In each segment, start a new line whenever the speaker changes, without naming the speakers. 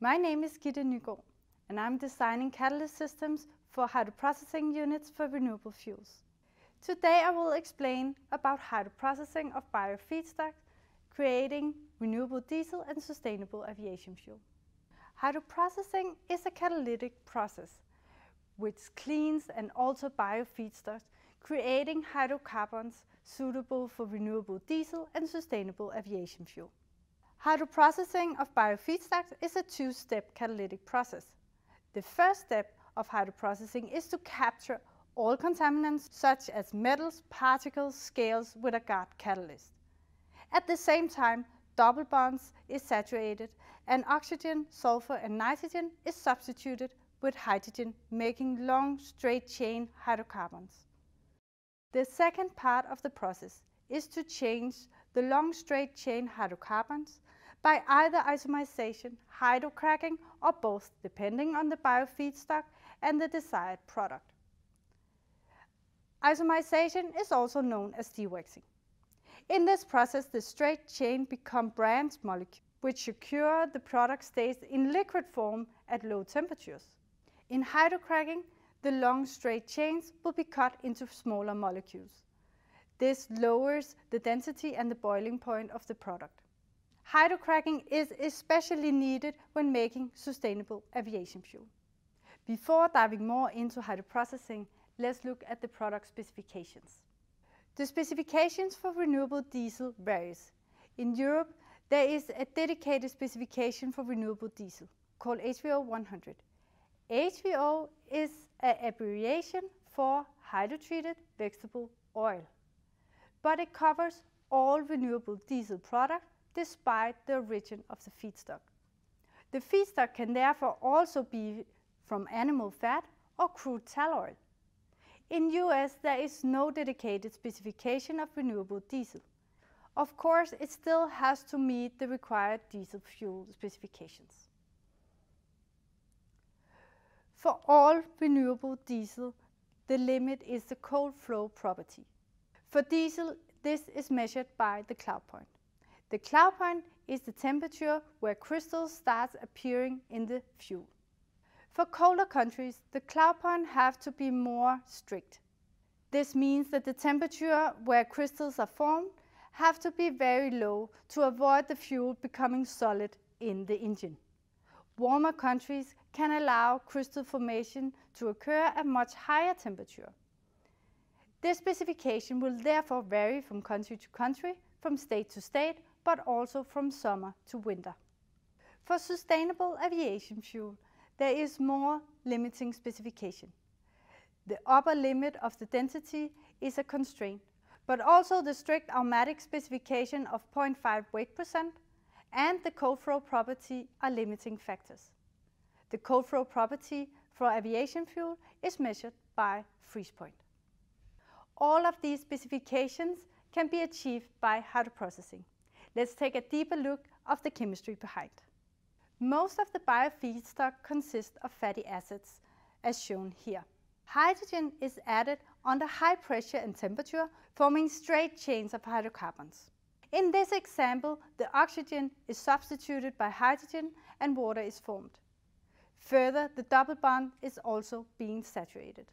My name is Gitte Nygaard, and I'm designing catalyst systems for hydroprocessing units for renewable fuels. Today I will explain about hydroprocessing of biofeedstocks, creating renewable diesel and sustainable aviation fuel. Hydroprocessing is a catalytic process which cleans and alters biofeedstocks, creating hydrocarbons suitable for renewable diesel and sustainable aviation fuel. Hydroprocessing of biofeedstocks is a two-step catalytic process. The first step of hydroprocessing is to capture all contaminants such as metals, particles, scales with a guard catalyst. At the same time, double bonds is saturated and oxygen, sulfur and nitrogen is substituted with hydrogen, making long straight chain hydrocarbons. The second part of the process is to change the long straight chain hydrocarbons by either isomization, hydrocracking, or both, depending on the biofeedstock and the desired product. Isomization is also known as dewaxing. In this process, the straight chain become branched molecules, which secure the product stays in liquid form at low temperatures. In hydrocracking, the long straight chains will be cut into smaller molecules. This lowers the density and the boiling point of the product. Hydrocracking is especially needed when making sustainable aviation fuel. Before diving more into hydroprocessing, let's look at the product specifications. The specifications for renewable diesel varies. In Europe, there is a dedicated specification for renewable diesel called HVO 100. HVO is an abbreviation for hydrotreated vegetable oil, but it covers all renewable diesel products despite the origin of the feedstock. The feedstock can therefore also be from animal fat or crude tall oil. In US, there is no dedicated specification of renewable diesel. Of course, it still has to meet the required diesel fuel specifications. For all renewable diesel, the limit is the cold flow property. For diesel, this is measured by the cloud point. The cloud point is the temperature where crystals start appearing in the fuel. For colder countries, the cloud point have to be more strict. This means that the temperature where crystals are formed have to be very low to avoid the fuel becoming solid in the engine. Warmer countries can allow crystal formation to occur at much higher temperature. This specification will therefore vary from country to country, from state to state, but also from summer to winter. For sustainable aviation fuel, there is more limiting specification. The upper limit of the density is a constraint, but also the strict aromatic specification of 0.5 weight% and the cold flow property are limiting factors. The cold flow property for aviation fuel is measured by freeze point. All of these specifications can be achieved by hydroprocessing. Let's take a deeper look of the chemistry behind. Most of the biofeedstock consists of fatty acids, as shown here. Hydrogen is added under high pressure and temperature, forming straight chains of hydrocarbons. In this example, the oxygen is substituted by hydrogen and water is formed. Further, the double bond is also being saturated.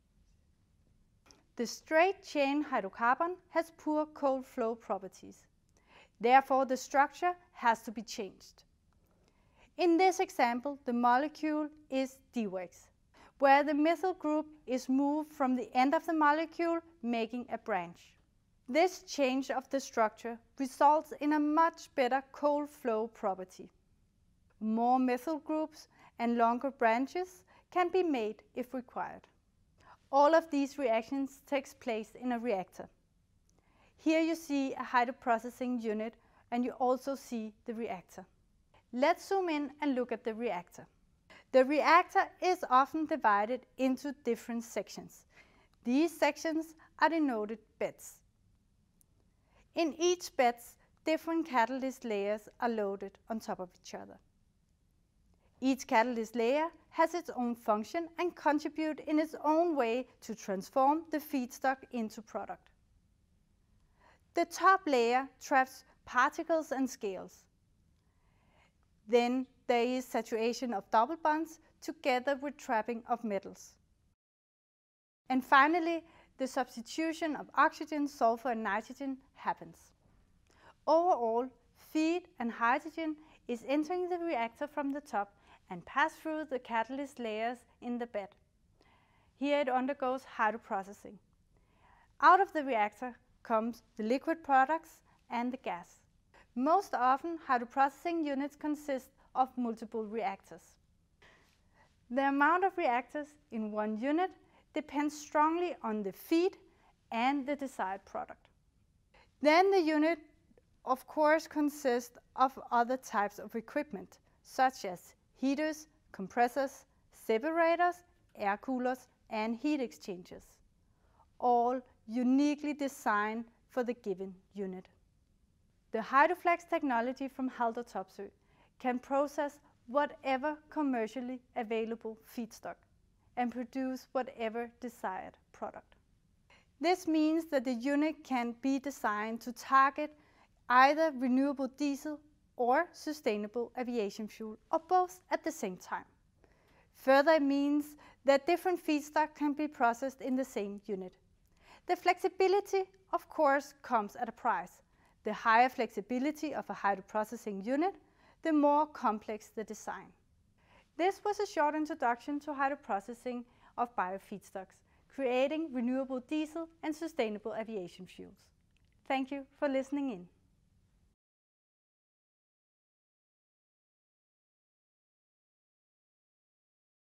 The straight chain hydrocarbon has poor cold flow properties. Therefore, the structure has to be changed. In this example, the molecule is dewaxed, where the methyl group is moved from the end of the molecule, making a branch. This change of the structure results in a much better cold flow property. More methyl groups and longer branches can be made if required. All of these reactions take place in a reactor. Here you see a hydroprocessing unit and you also see the reactor. Let's zoom in and look at the reactor. The reactor is often divided into different sections. These sections are denoted beds. In each bed, different catalyst layers are loaded on top of each other. Each catalyst layer has its own function and contributes in its own way to transform the feedstock into product. The top layer traps particles and scales. Then there is saturation of double bonds together with trapping of metals. And finally, the substitution of oxygen, sulfur, and nitrogen happens. Overall, feed and hydrogen is entering the reactor from the top and pass through the catalyst layers in the bed. Here it undergoes hydroprocessing. Out of the reactor comes the liquid products and the gas. Most often, hydroprocessing units consist of multiple reactors. The amount of reactors in one unit depends strongly on the feed and the desired product. Then the unit, of course, consists of other types of equipment, such as heaters, compressors, separators, air coolers, and heat exchangers, all uniquely designed for the given unit. The HydroFlex technology from Haldor Topsøe can process whatever commercially available feedstock and produce whatever desired product. This means that the unit can be designed to target either renewable diesel or sustainable aviation fuel, or both at the same time. Further, it means that different feedstock can be processed in the same unit. The flexibility, of course, comes at a price. The higher flexibility of a hydroprocessing unit, the more complex the design. This was a short introduction to hydroprocessing of biofeedstocks, creating renewable diesel and sustainable aviation fuels. Thank you for listening in.